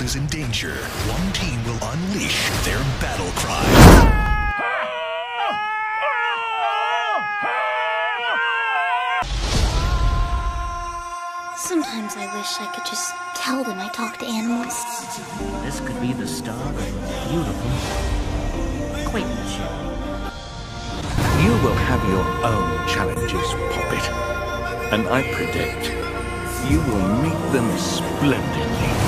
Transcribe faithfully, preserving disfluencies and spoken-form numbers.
is in danger, one team will unleash their battle cry. Sometimes I wish I could just tell them I talk to animals. This could be the start of a beautiful acquaintanceship. You will have your own challenges, Poppet. And I predict you will meet them splendidly.